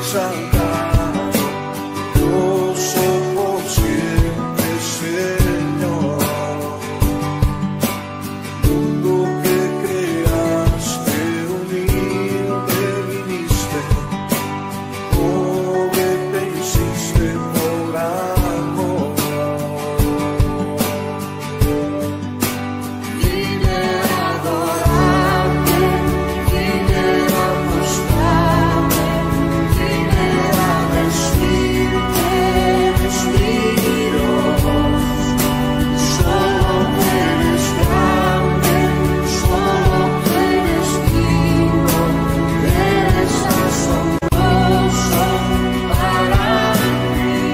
sagrado, yo soy por siempre, Señor. Mundo que creaste, humilde viniste, pobre te hiciste por amor. Vine a adorarte, vine a mostrarme, vine a decirte eres mi Dios. Solo tú eres grande, solo tú eres digno, eres asombroso para mí.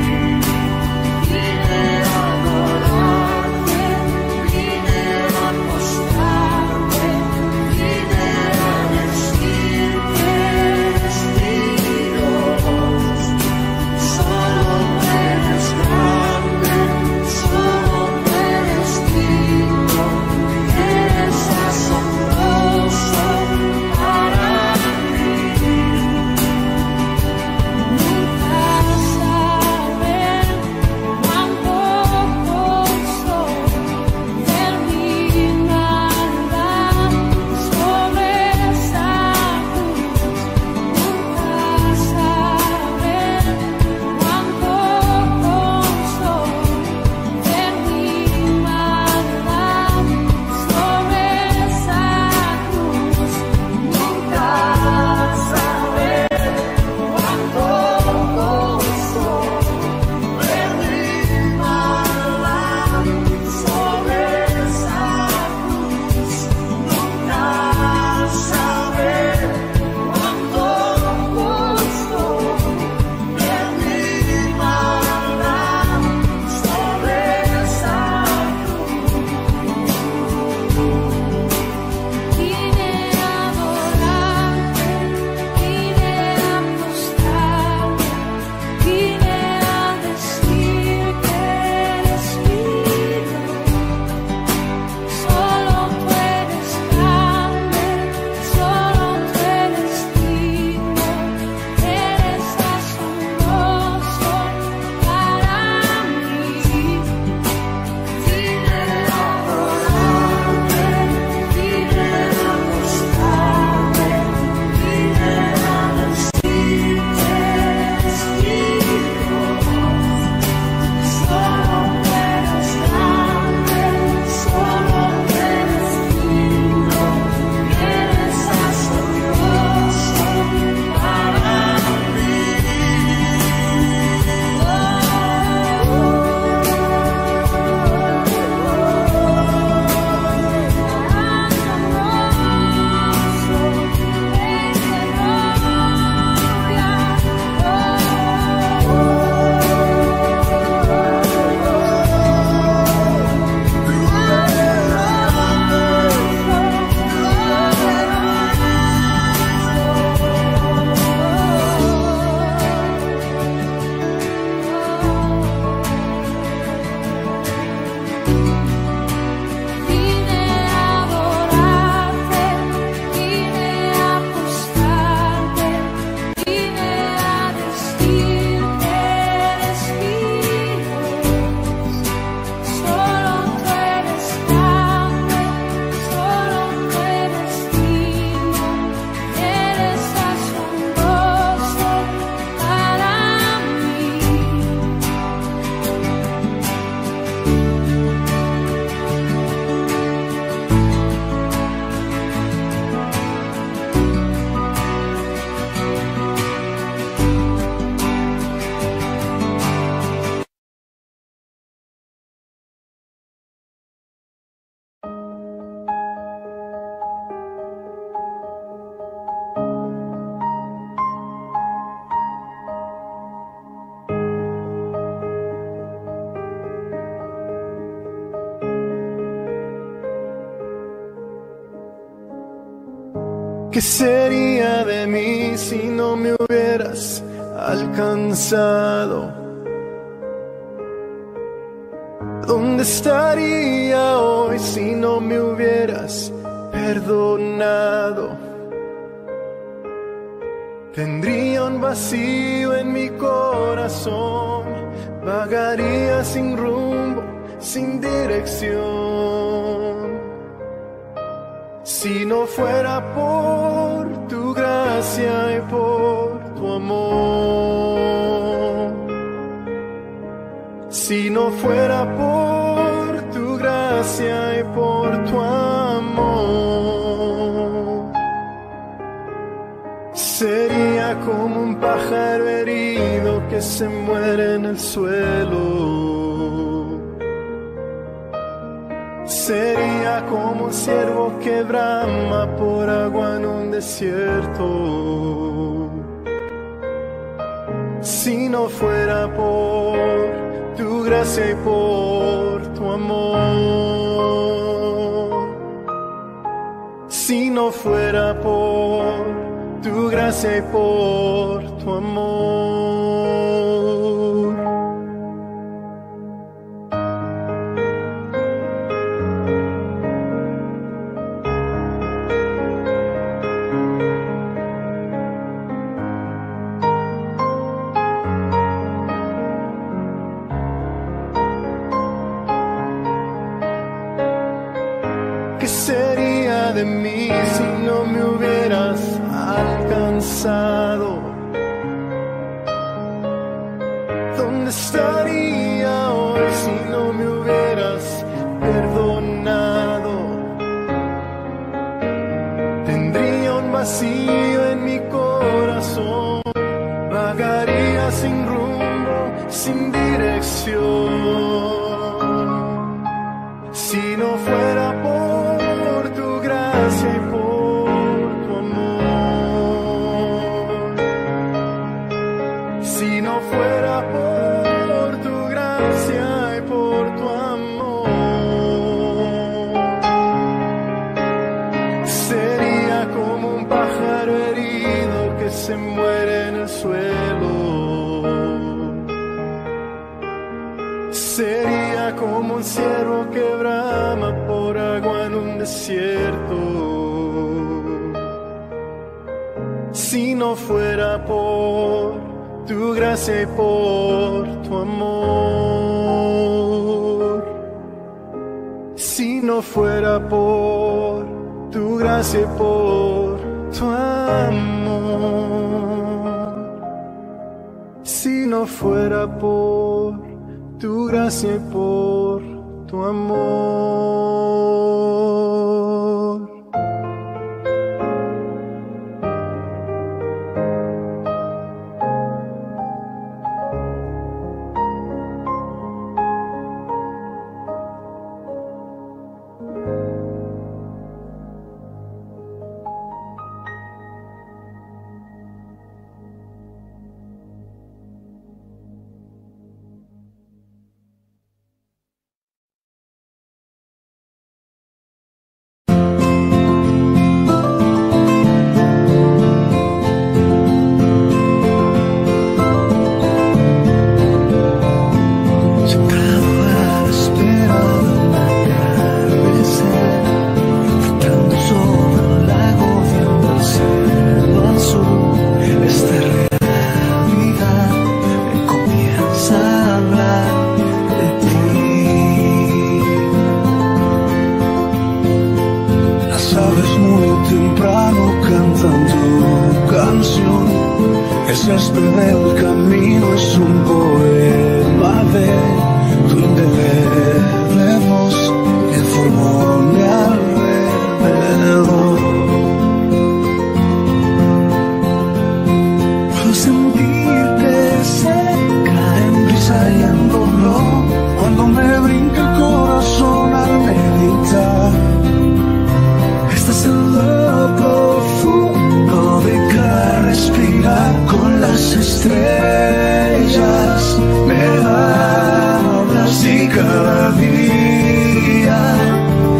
Vine a adorarte, vine a mostrarte, vine a decirte eres mi Dios. Solo tú eres grande, solo tú eres digno, eres asombroso para mí. Nunca sabré cuán poco soy de mi maldad sobre esa cruz. Nunca sabré cuán poco soy de mi maldad sobre esa cruz. Nunca sabré cuán poco soy de mi maldad sobre esa cruz. Nunca sabré cuán poco soy de mi maldad sobre esa cruz. Vine a adorarte, vine a mostrarme, vine a decirte eres mi Dios. Solo tú eres grande, solo tú eres digno, eres asombroso para mí. Vine a adorarte, vine a mostrarme, vine a decirte eres mi Dios. Solo tú eres grande, solo tú eres digno, eres asombroso para mí. Vine a adorarte, vine a mostrarte, vine a decirte eres mi Dios. Solo tú eres grande, solo tú eres digno, eres asombroso para mí. ¿Qué sería de mí si no me hubieras alcanzado? ¿Dónde estaría hoy si no me hubieras perdonado? Tendría un vacío en mi corazón, vagaría sin rumbo, sin dirección. Si no fuera por tu gracia y por tu amor, si no fuera por tu gracia y por tu amor, sería como un pájaro herido que se muere en el suelo. Sería como un ciervo que brama por agua en un desierto. Si no fuera por tu gracia y por tu amor, si no fuera por tu gracia y por tu amor. ¿Qué sería de mí si no me hubieras alcanzado? ¿Dónde estaría hoy si no me hubieras perdonado? Tendría un vacío en mi corazón, vagaría sin rumbo, sin dirección. Si no fuera por tu gracia y por tu amor, si no fuera por tu gracia y por tu amor, sería como un pájaro herido que se muere en el suelo. Sería como un ciervo que brama por agua en un desierto. Si no fuera por tu gracia y por tu amor, si no fuera por tu gracia y por tu amor, si no fuera por tu gracia y por tu amor. Césped del camino es un poema de tu indeleble voz que formó mi alrededor. Puedo sentirte cerca en brisa y en dolor cuando me brinca el corazón al meditar. Estás en lo profundo de cada respirar. Con las estrellas me hablas y cada día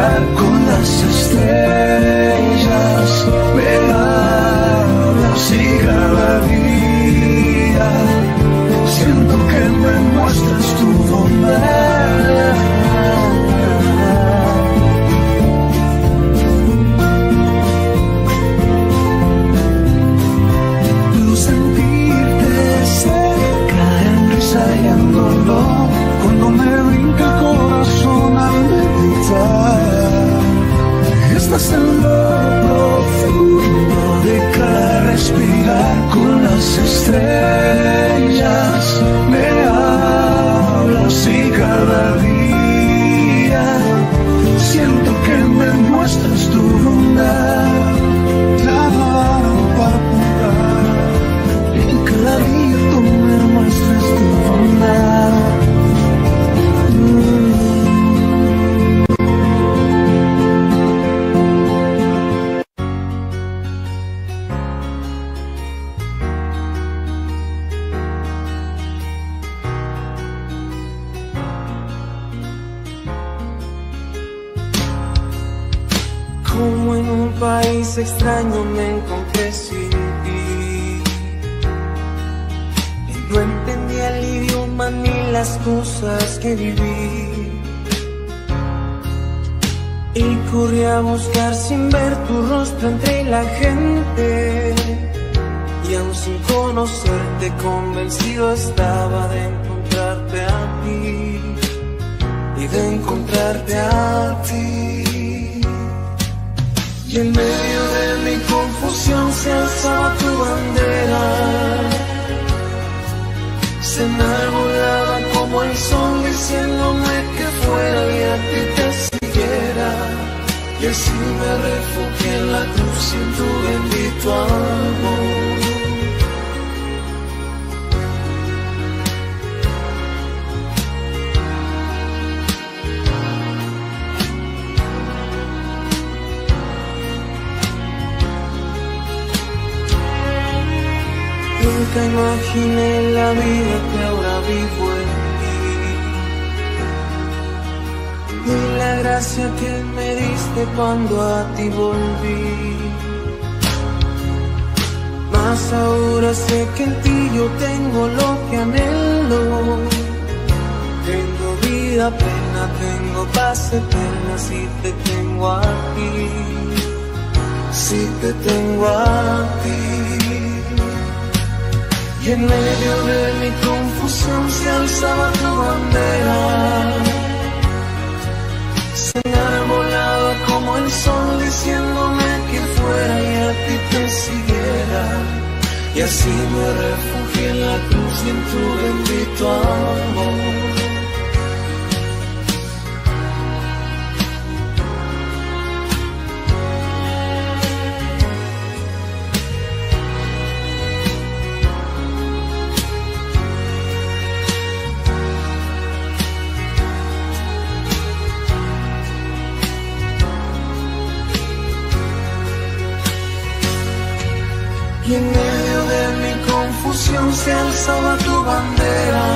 respirar con las estrellas. Me hablas y cada día siento que me muestras tu bondad. Puedo sentirte cerca en risa y en dolor, cuando me brinca el corazón al meditar. Estás en lo profundo de cada respirar con las estrellas. Me hablas y cada día siento que me muestras tu bondad. Claro, para apuntar, en cada día tú me muestras tu bondad. Como en un país extraño me encontré sin ti, y no entendía el idioma ni las cosas que viví, y corrí a buscar sin ver tu rostro entre la gente, y aún sin conocerte convencido estaba de encontrarte a ti, y de encontrarte a ti. Y en medio de mi confusión se alzaba tu bandera, se enarbolaba como el sol diciéndome que fuera y a ti te siguiera. Y así me refugié en la cruz y en tu bendito amor. Nunca imaginé la vida que ahora vivo en ti, ni la gracia que me diste cuando a ti volví. Mas ahora sé que en ti yo tengo lo que anhelo. Tengo vida plena, tengo paz eterna si te tengo a ti, si te tengo a ti. Y en medio de mi confusión se alzaba tu bandera, se enarbolaba como el sol diciéndome que fuera y a ti te siguiera. Y así me refugié en la cruz y en tu bendito amor. Y en medio de mi confusión se alzaba tu bandera,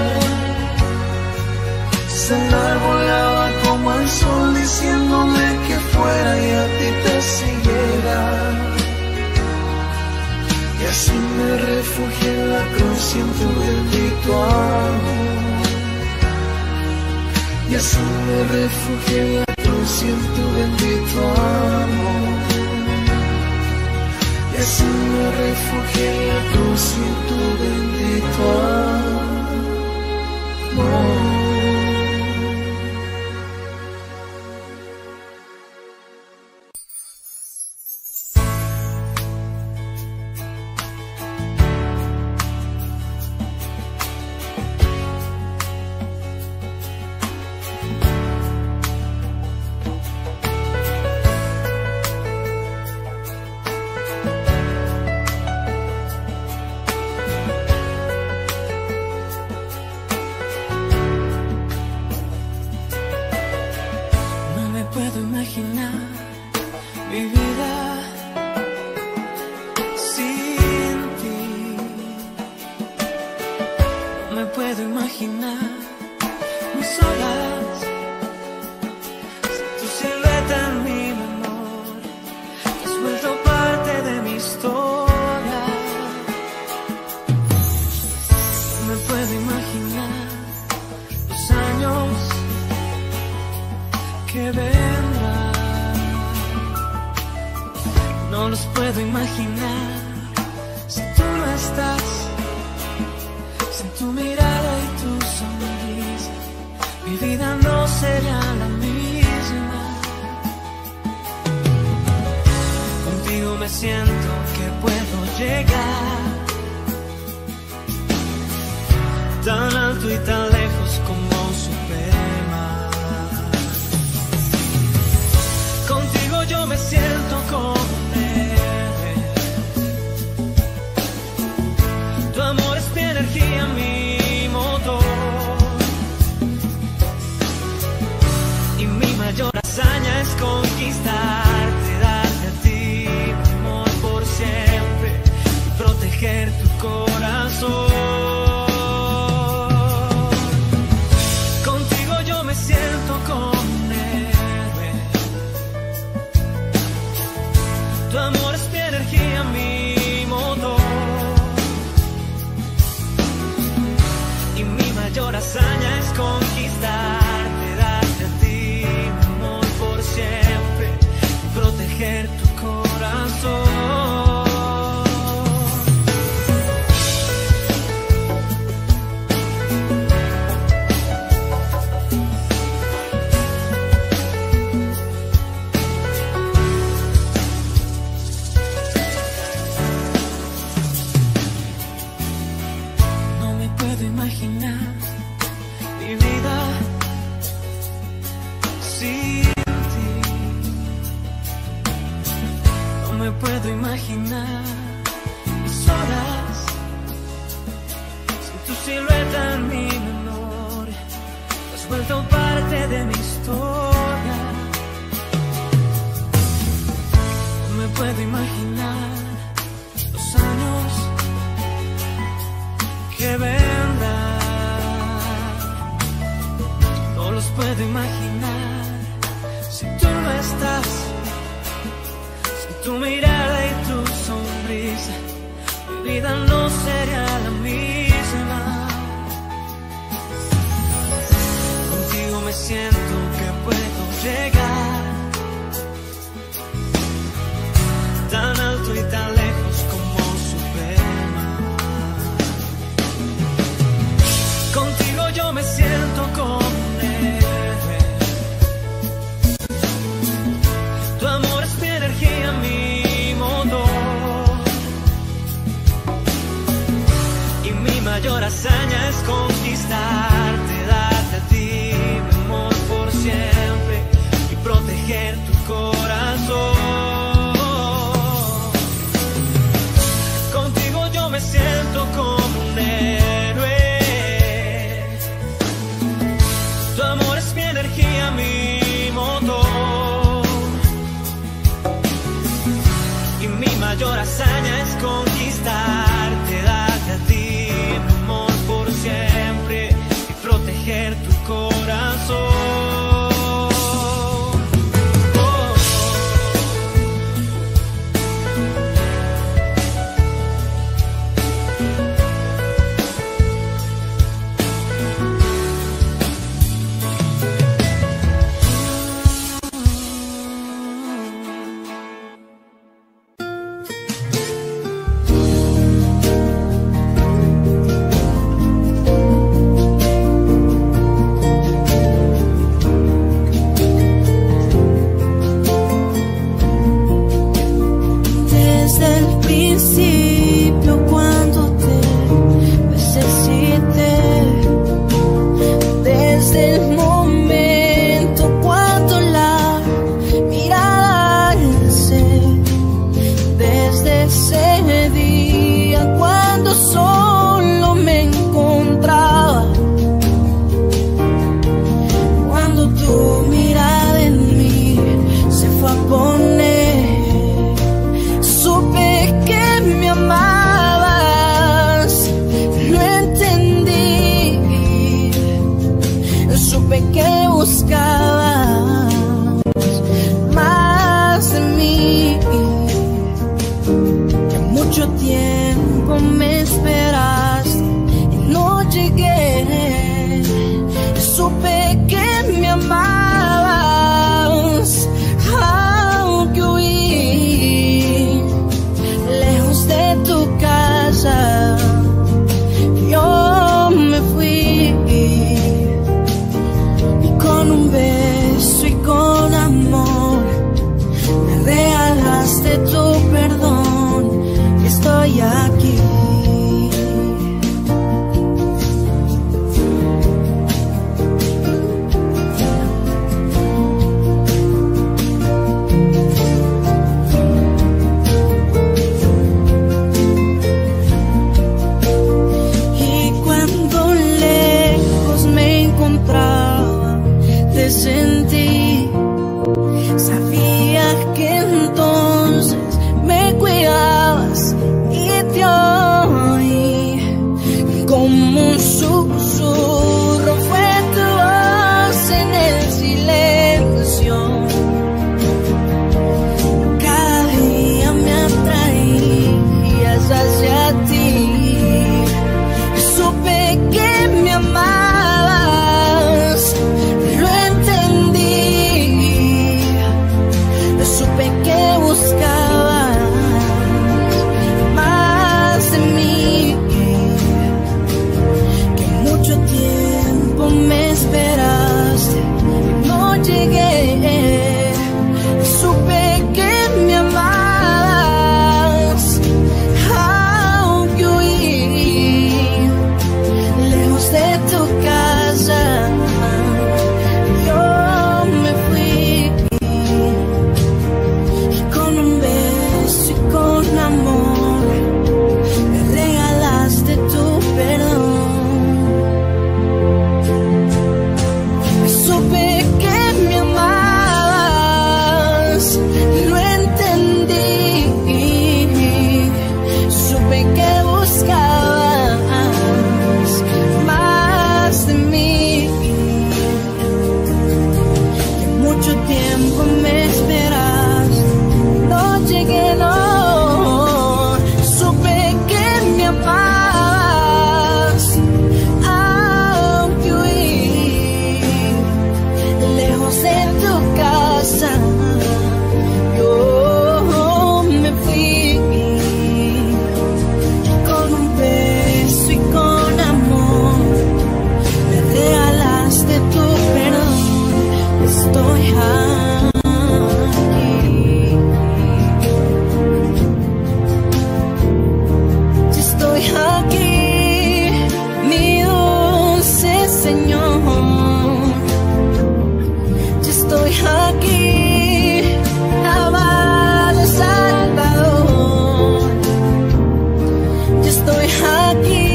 se enarbolaba como el sol diciéndome que fuera y a ti te siguiera. Y así me refugié en la cruz y en tu bendito amor. Y así me refugié en la cruz y en tu bendito amor. Y así me refugié en la cruz y en tu bendito amor. imaginar mis horas, tu silencio. que vendrá. No los puedo imaginar si tú no estás, sin tu mirada y tu sonrisa, mi vida no será la misma. Contigo me siento que puedo llegar tan alto y tan lejos como Superman. Contigo yo me siento como un héroe. Tu amor es mi energía, mi motor. Y mi mayor hazaña es conquistarte, darte a ti mi amor por siempre y proteger tu corazón. Siento como un héroe. Tu amor es mi energía, mi motor. Y mi mayor hazaña es conquistarte, darte a ti mi amor por siempre y proteger tu corazón. Imaginar mi vida sin ti. No me puedo imaginar mis horas sin tu silueta en mi memoria. Has vuelto parte de mi historia. No me puedo imaginar los años que vendrán. No los puedo imaginar si tú no estás, sin tu mirada y tu sonrisa, mi vida no sería la misma. Contigo me siento que puedo llegar tan alto y tan lejos como Superman. Contigo yo me siento como un héroe. Tu amor es mi energía, mi motor. Y mi mayor hazaña es conquistarte, darte a ti mi amor por siempre y proteger tu corazón. Contigo yo me siento como un héroe. Tu amor es mi energía, mi motor. Y mi mayor hazaña es conquistarte, darte a ti mi amor por siempre y proteger tu corazón. llegué, supe que me amabas, aunque huí lejos de tu casa. Yo me fui y con un beso y con amor me regalaste tu perdón. Supe que me amabas, lo entendí. Supe que buscabas más de mí. Que mucho tiempo me esperas, no llegué, no. Supe que me amabas, aunque huí lejos de tu casa. Yo me fui con un beso y con amor me regalaste tu perdón. Estoy aquí, estoy aquí, mi dulce Señor. Estoy aquí, amado Salvador. Yo estoy aquí.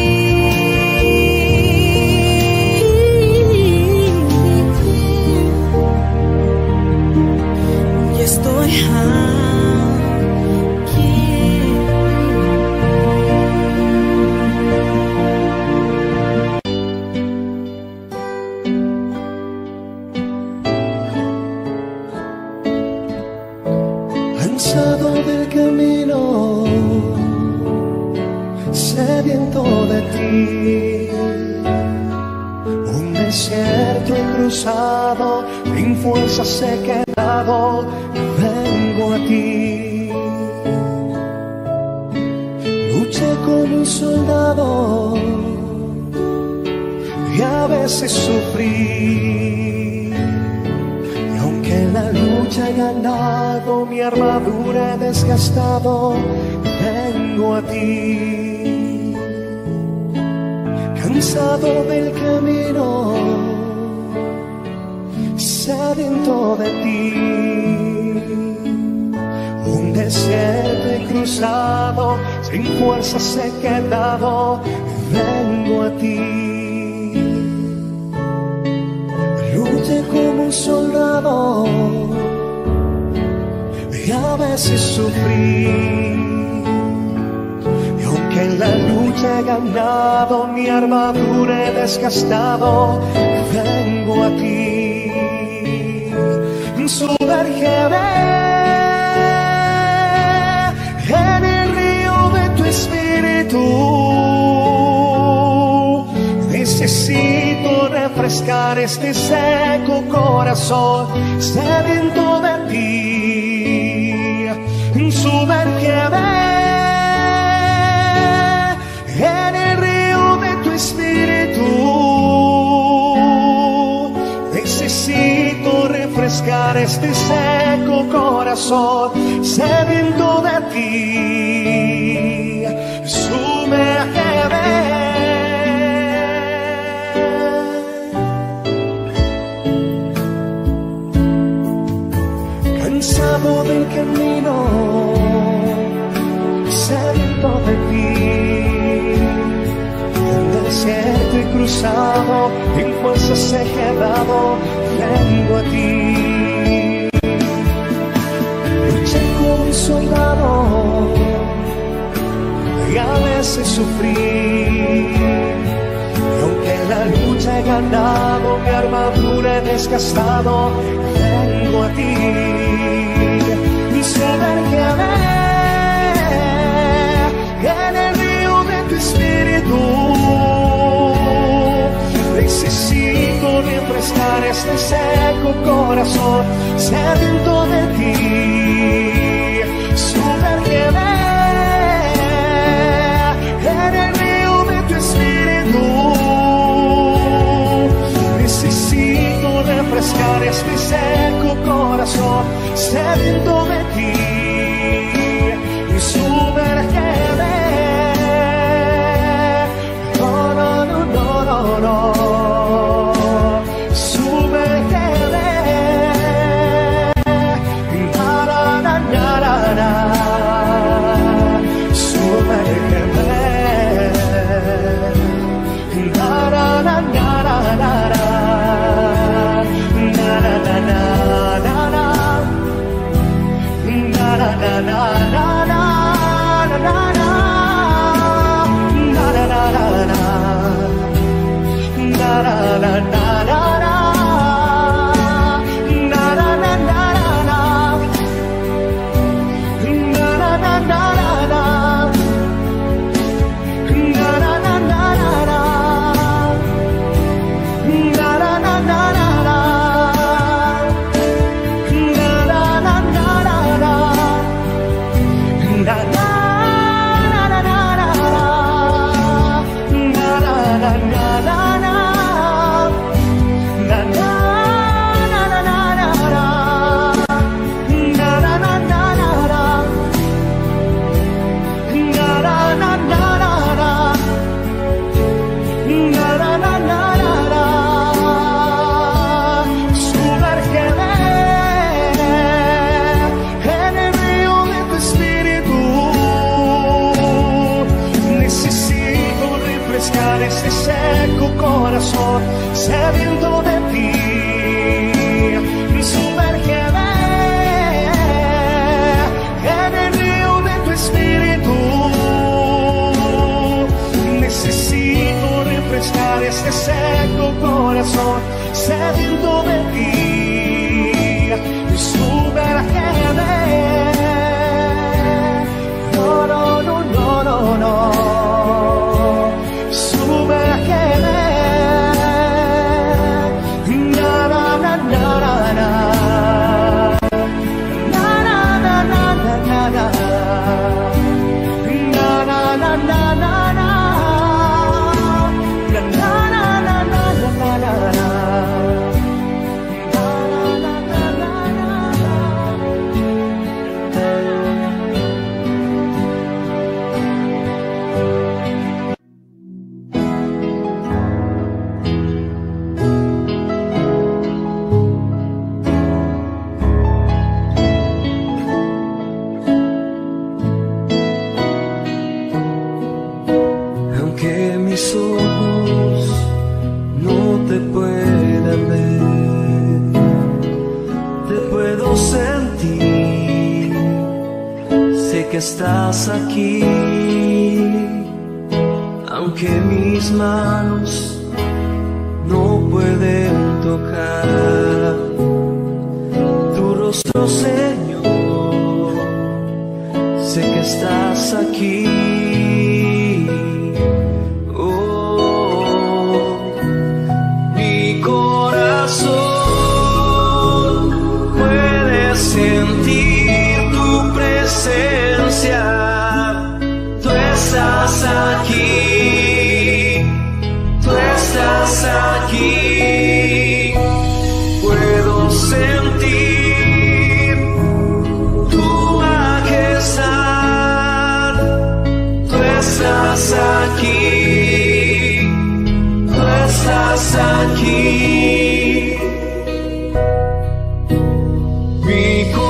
Yo estoy aquí. Cansado del camino, sediento de ti, un desierto he cruzado, sin fuerzas he quedado, vengo a ti. Luché como un soldado y a veces sufrí. En la lucha he ganado, mi armadura he desgastado, vengo a ti. Cansado del camino, sediento de ti, un desierto he cruzado, sin fuerzas he quedado, vengo a ti. Luché como un soldado y a veces sufrí. Y aunque en la lucha he ganado, mi armadura he desgastado, vengo a ti. Sumérgeme en el río de tu espíritu. Necesito refrescar este seco corazón, sediento de ti. Sumérgeme en el río de tu espíritu. Necesito refrescar este seco corazón, sediento de ti. Sumérgeme. Cansado del camino, sediento de ti, el desierto he cruzado, en fuerzas he quedado, vengo a ti. Luché como un soldado y a veces sufrí. Y aunque en la lucha he ganado, mi armadura he desgastado, vengo a ti. Sumérgeme en el río de tu espíritu. Necesito refrescar este seco corazón, sediento de ti. Sumérgeme en el río de tu espíritu. Necesito refrescar este seco corazón sediento de ti, y sumérgeme. No, no, no, no, no, no. Sumérgeme. Na, na, na, na, na, na. Sumérgeme. Na, na, na, na, na, na, na. Na, na, na, na, na, na. Na, na, na, na, na, na. Ese seco corazón sediento de ti, sumérgeme en el río de tu espíritu. Necesito refrescar ese seco corazón sediento de ti, sumérgeme. No, no, no, no, no, no. Que estás aquí, aunque mis manos no pueden tocar tu rostro, Señor. Sé que estás aquí. Oh, mi corazón puede sentir tu presencia. Tú estás aquí, tú estás aquí. Puedo sentir tu majestad. Tú estás aquí, tú estás aquí. Mi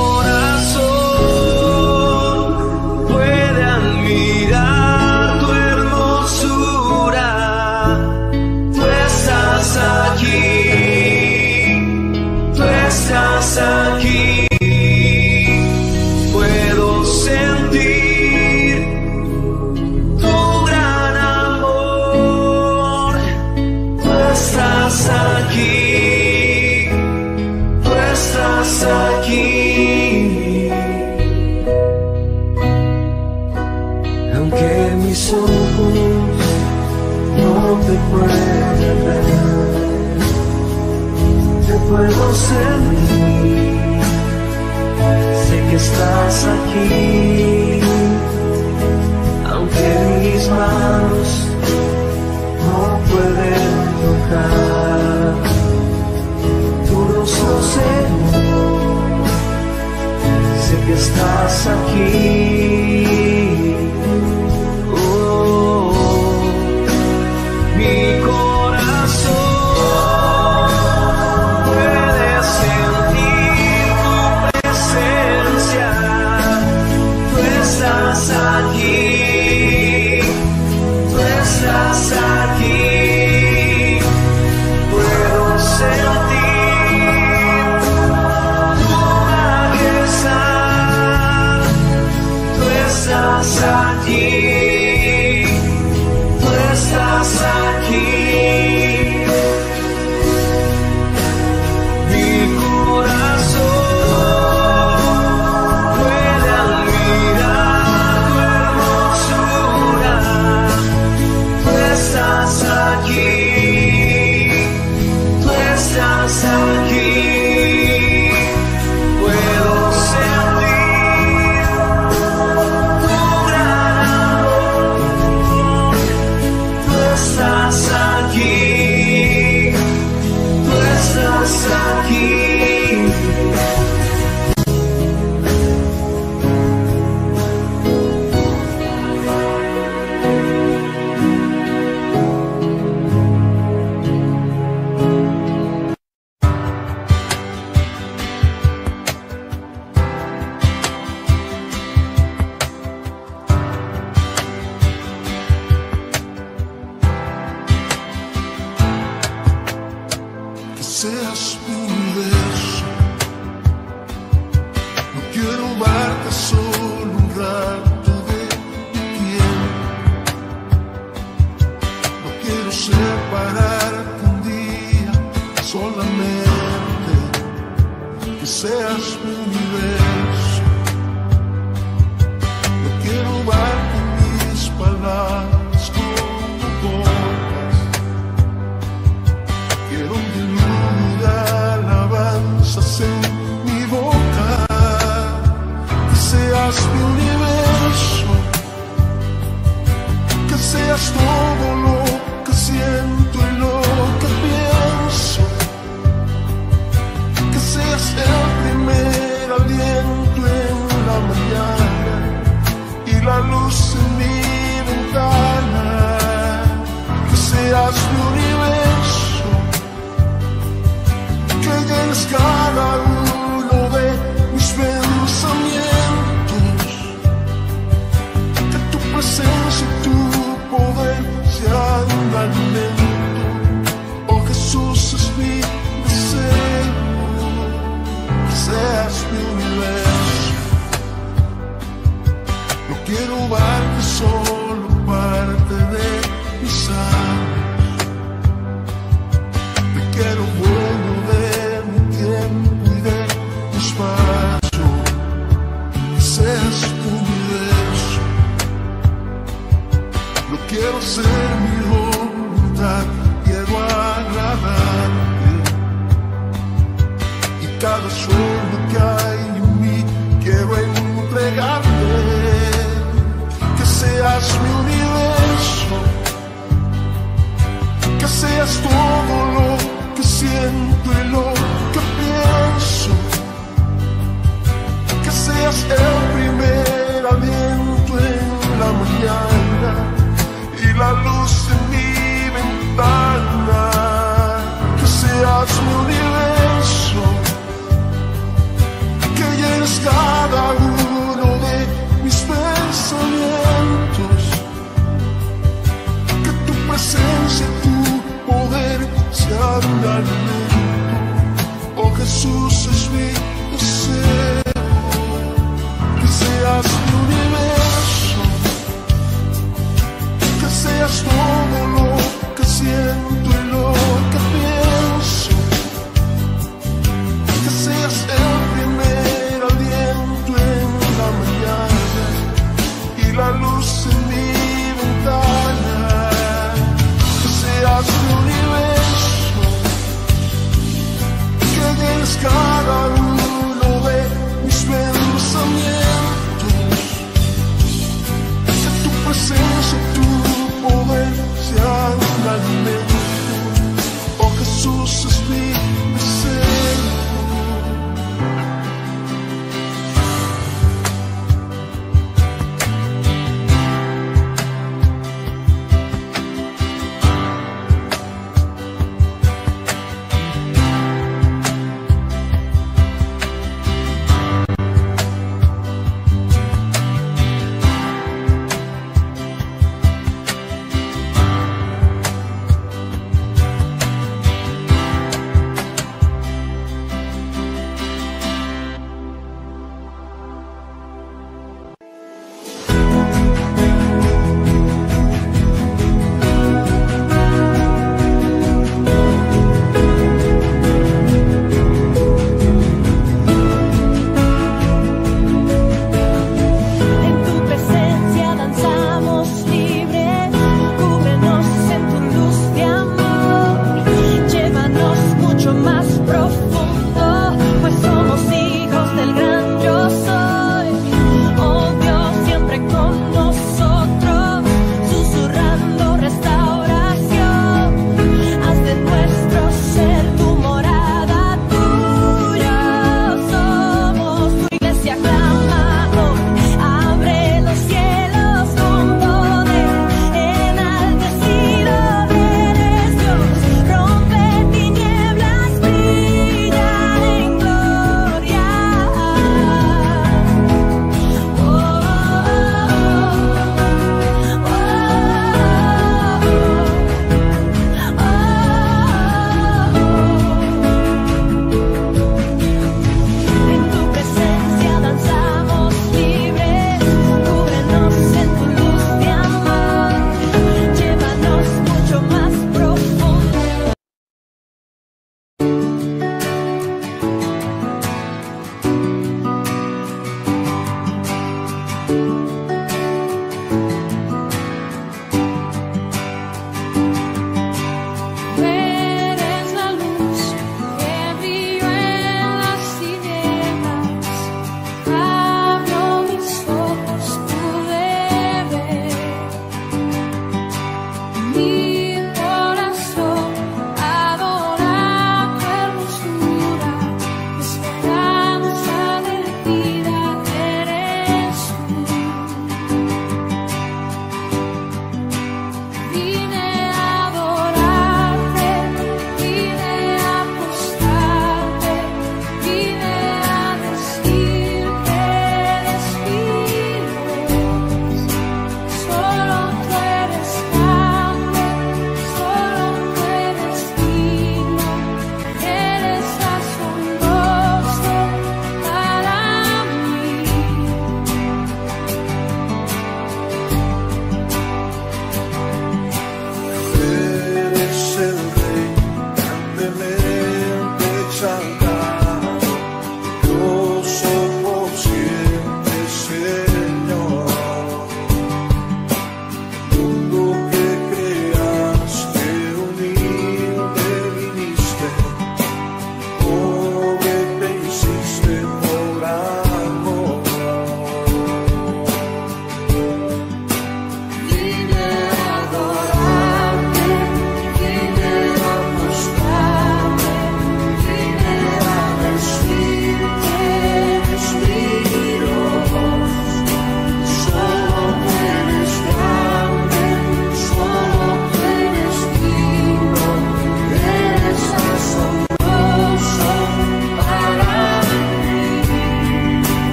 aquí, puedo sentir tu gran amor. Tú estás aquí, tú estás aquí. Aunque mis ojos no te pueden ver, te puedo sentir. Sé que estás aquí, aunque mis manos no pueden tocar tu rostro, Señor. seas mi universo. No quiero darte mis palabras como gotas, quiero un diluvio de alabanzas en mi boca. Que seas mi universo, que seas todo lo que siento y lo que pienso, que seas el primer aliento en la mañana y la luz en mi ventana. Que seas mi universo, que llenes cada uno de mis pensamientos, que tu presencia y tu poder sean un alimento. Oh Jesús, es mi deseo, que seas mi universo. No quiero darte solo parte de mis años, te quiero dueño de mi tiempo y de mi espacio. Que seas tu universo. No quiero ser mi voluntad, quiero agradarte. Y cada sueño que hay en mí quiero entregarte. Que seas mi universo, que seas todo lo que siento y lo que pienso, que seas el primer aliento en la mañana y la luz en mi ventana. Que seas mi universo, que llenes cada uno de mis pensamientos, que tu presencia y tu poder sean un alimento.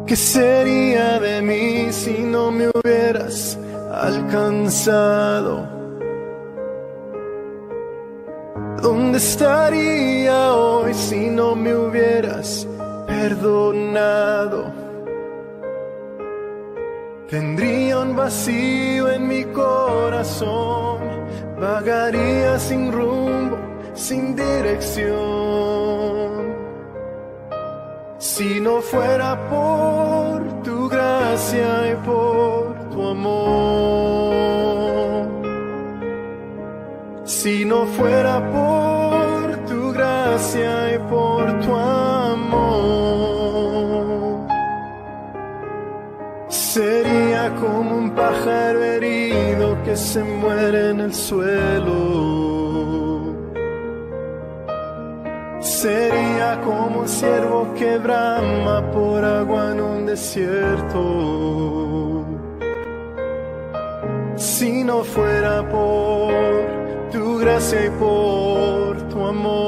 ¿Qué sería de mí si no me hubieras alcanzado? ¿Dónde estaría hoy si no me hubieras perdonado? Tendría un vacío en mi corazón, vagaría sin rumbo, sin dirección. Si no fuera por tu gracia y por tu amor, si no fuera por tu gracia y por tu amor, sería como un pájaro herido que se muere en el suelo. Sería como un ciervo que brama por agua en un desierto. Si no fuera por tu gracia y por tu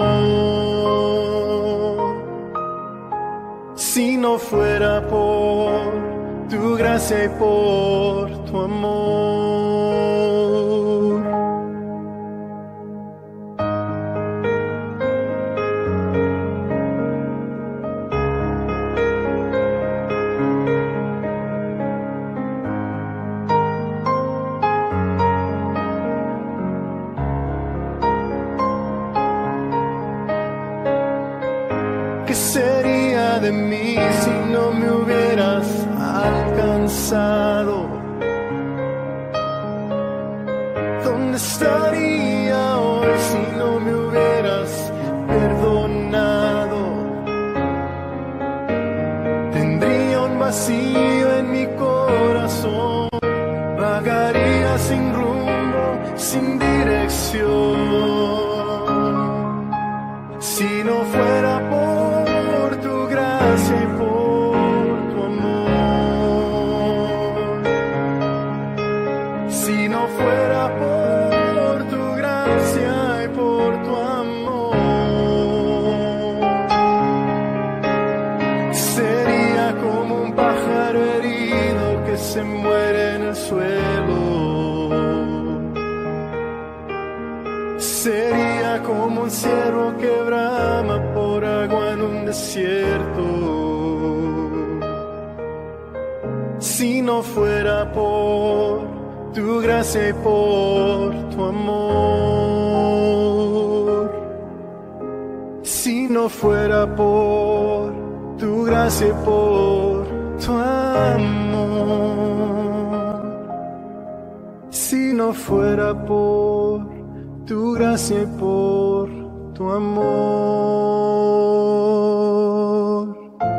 amor, si no fuera por tu gracia y por tu amor. ¿Qué sería de mí si no me hubieras alcanzado? ¿Dónde estaría hoy si no me hubieras perdonado? Tendría un vacío en mi corazón, vagaría sin rumbo, sin dirección. Si no fuera por tu gracia y por tu amor, si no fuera por tu gracia y por tu amor, sería como un pájaro herido que se muere en el suelo. Sería como un ciervo que brama por agua en un desierto. Si no fuera por tu gracia y por tu amor, si no fuera por tu gracia y por tu amor, si no fuera por tu gracia y por tu amor.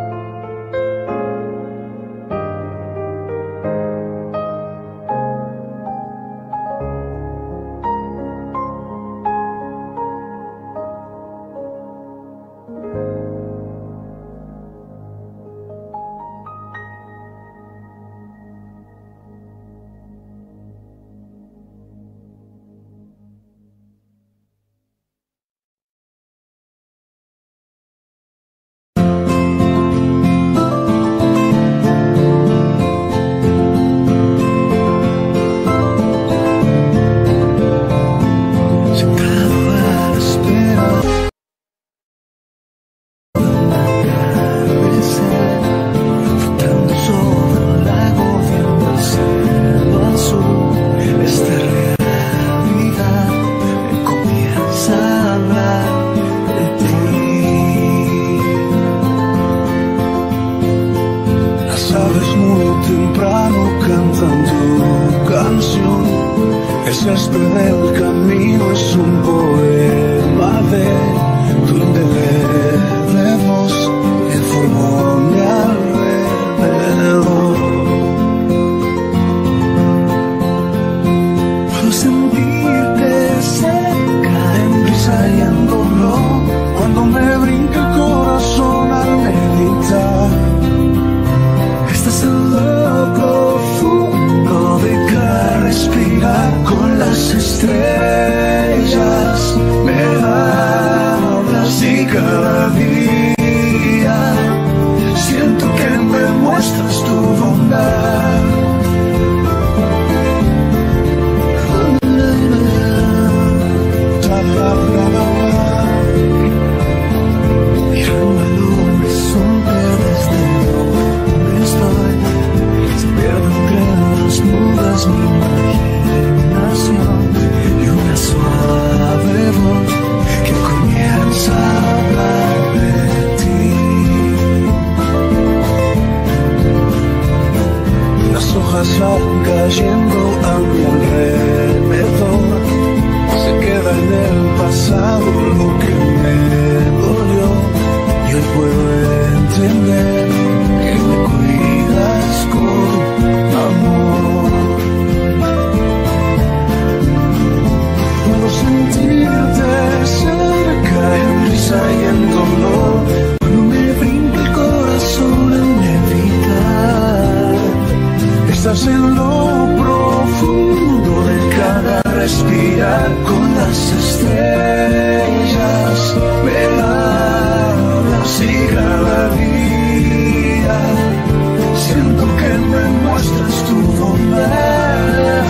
Este del camino es un poema de tu indeleble que formó mi alrededor. Puedo sentirte cerca en brisa y en dolor cuando me brinca el corazón al meditar. Estás en lo profundo de cada respirar. Con las estrellas me hablas y cada día siento que me muestras sentirte cerca en risa y en dolor, cuando me brinca el corazón en evitar. Estás en lo profundo de cada respirar, con las estrellas me hablas y cada día siento que me muestras tu bondad.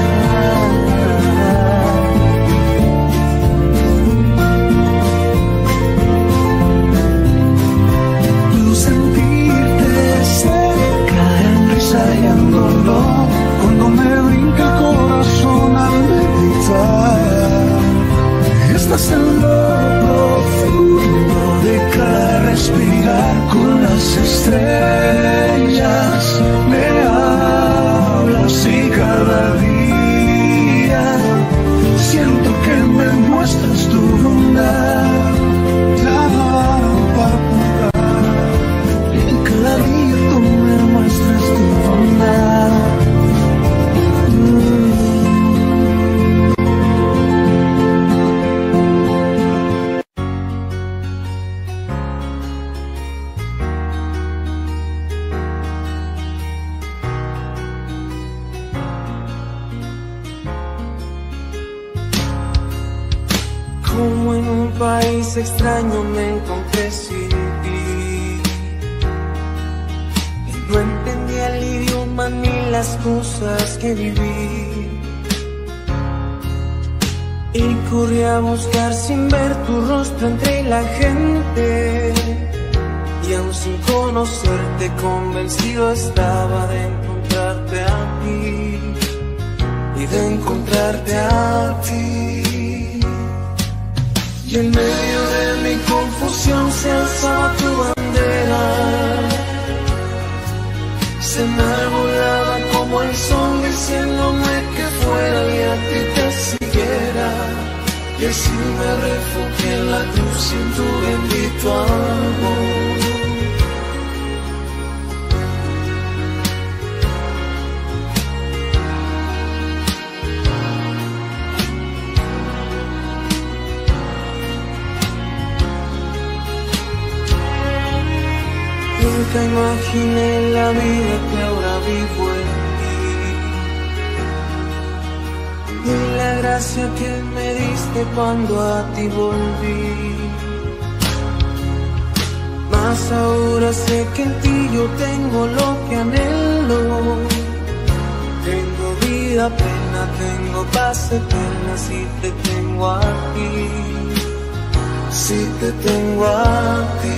Cuando me brinca el corazón al meditar. Estás en lo profundo de cada respirar, con las estrellas me hablas y cada día siento que me muestras tu bondad. En cada día tú me muestras tu bondad. Como en un país extraño me encontré sin ti, y no entendía el idioma ni las cosas que viví, y corrí a buscar sin ver tu rostro entre la gente, y aún sin conocerte convencido estaba de encontrarte a ti, y de encontrarte a ti. Y en medio de mi confusión se alzaba tu bandera, se enarbolaba como el sol diciéndome que fuera y a ti te siguiera. Y así me refugié en la cruz y en tu bendito amor. Nunca imaginé la vida que ahora vivo en ti, ni la gracia que me diste cuando a ti volví. Mas ahora sé que en ti yo tengo lo que anhelo. Tengo vida plena, tengo paz eterna si te tengo a ti, si te tengo a ti.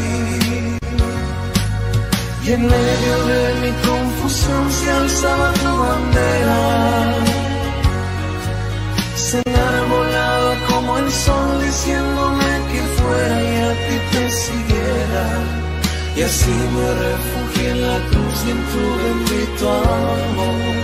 Y en medio de mi confusión se alzaba tu bandera, se enarbolaba como el sol diciéndome que fuera y a ti te siguiera. Y así me refugié en la cruz y en tu bendito amor.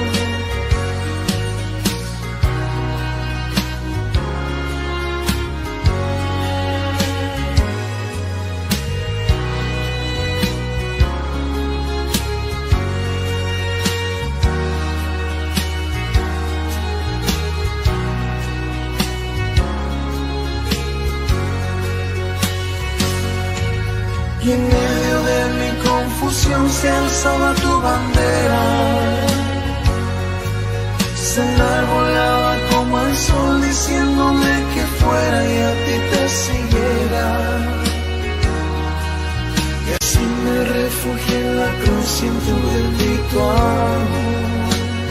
Y en medio de mi confusión se alzaba tu bandera, se enarbolaba como el sol diciéndome que fuera y a ti te siguiera. Y así me refugié en la cruz y en tu bendito amor.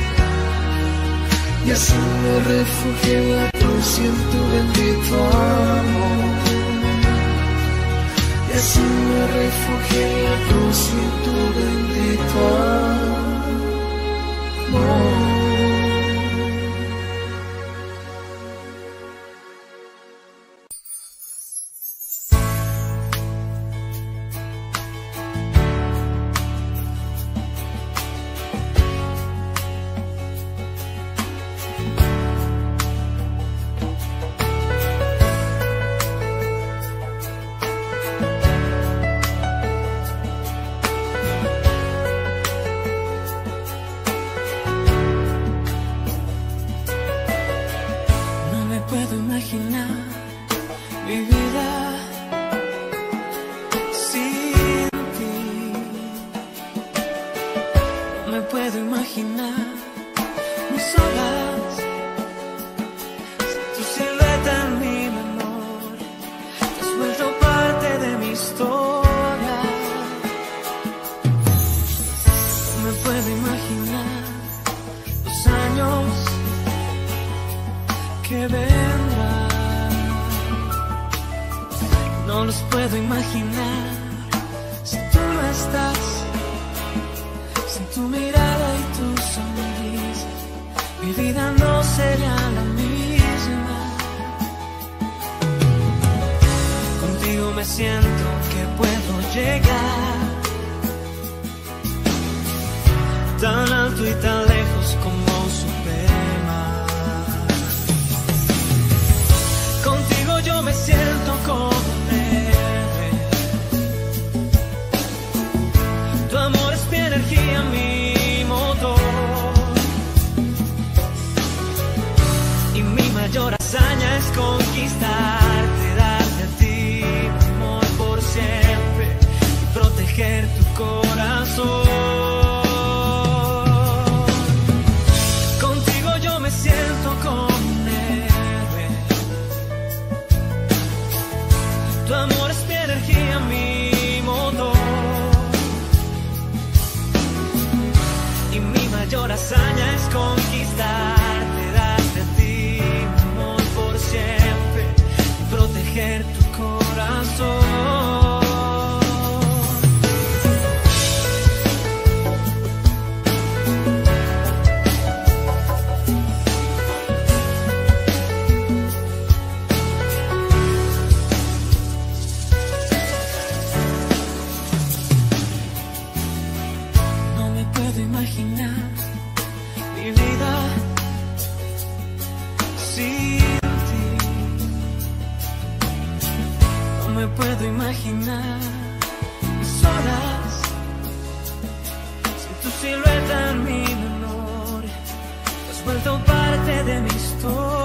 Y así me refugié en la cruz y en tu bendito amor. Y así me refugié en la cruz y en tu bendito amor. vendrá. No los puedo imaginar si tú no estás, sin tu mirada y tu sonrisa, mi vida no sería la misma. Contigo me siento que puedo llegar tan alto y tan lejos como Superman. Contigo yo me siento como un héroe. Tu amor es mi energía, mi motor. Y mi mayor hazaña es conquistarte, darte a ti mi amor por siempre y proteger tu corazón. Siento como un héroe. Tu amor es mi energía, mi motor. Y mi mayor hazaña es conquistarte, darte a ti mi amor por siempre y proteger tu corazón. Imaginar mi vida sin ti. No me puedo imaginar mis horas sin tu silueta en mi memoria. Has vuelto parte de mi historia.